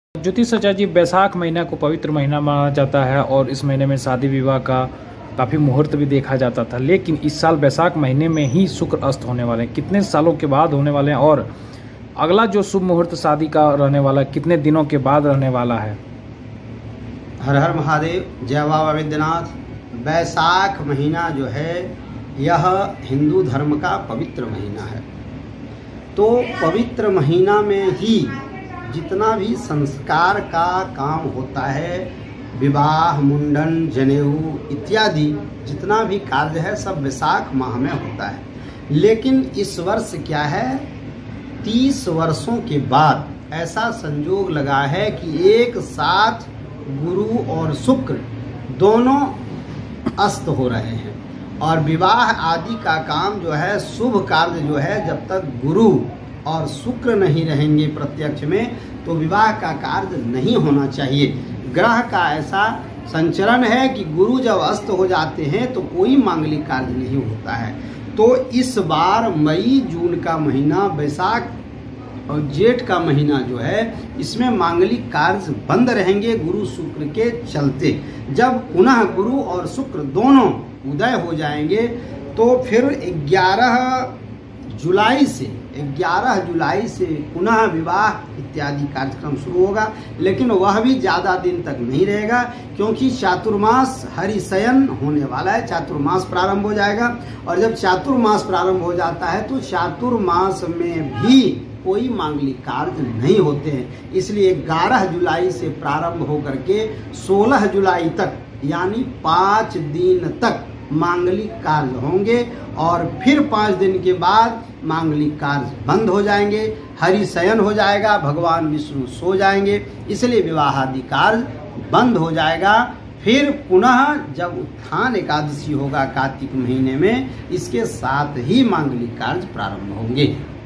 ज्योतिष आचार्य जी, बैसाख महीना को पवित्र महीना माना जाता है और इस महीने में शादी विवाह का काफ़ी मुहूर्त भी देखा जाता था, लेकिन इस साल बैसाख महीने में ही शुक्र अस्त होने वाले हैं। कितने सालों के बाद होने वाले हैं और अगला जो शुभ मुहूर्त शादी का रहने वाला है कितने दिनों के बाद रहने वाला है? हर हर महादेव, जय बाबा वैद्यनाथ। बैसाख महीना जो है यह हिंदू धर्म का पवित्र महीना है। तो पवित्र महीना में ही जितना भी संस्कार का काम होता है, विवाह, मुंडन, जनेऊ इत्यादि जितना भी कार्य है सब बैसाख माह में होता है। लेकिन इस वर्ष क्या है, 30 वर्षों के बाद ऐसा संजोग लगा है कि एक साथ गुरु और शुक्र दोनों अस्त हो रहे हैं और विवाह आदि का काम जो है, शुभ कार्य जो है, जब तक गुरु और शुक्र नहीं रहेंगे प्रत्यक्ष में तो विवाह का कार्य नहीं होना चाहिए। ग्रह का ऐसा संचरण है कि गुरु जब अस्त हो जाते हैं तो कोई मांगलिक कार्य नहीं होता है। तो इस बार मई जून का महीना, बैसाख और जेठ का महीना जो है, इसमें मांगलिक कार्य बंद रहेंगे गुरु शुक्र के चलते। जब पुनः गुरु और शुक्र दोनों उदय हो जाएंगे तो फिर 11 जुलाई से पुनः विवाह इत्यादि कार्यक्रम शुरू होगा। लेकिन वह भी ज़्यादा दिन तक नहीं रहेगा क्योंकि चातुर्मास हरिशयन होने वाला है। चातुर्मास प्रारंभ हो जाएगा और जब चातुर्मास प्रारंभ हो जाता है तो चातुर्मास में भी कोई मांगलिक कार्य नहीं होते हैं। इसलिए 11 जुलाई से प्रारंभ होकर के 16 जुलाई तक यानी 5 दिन तक मांगलिक कार्य होंगे और फिर 5 दिन के बाद मांगलिक कार्य बंद हो जाएंगे, हरिशयन हो जाएगा, भगवान विष्णु सो जाएंगे, इसलिए विवाह आदि कार्य बंद हो जाएगा। फिर पुनः जब उत्थान एकादशी होगा कार्तिक महीने में, इसके साथ ही मांगलिक कार्य प्रारंभ होंगे।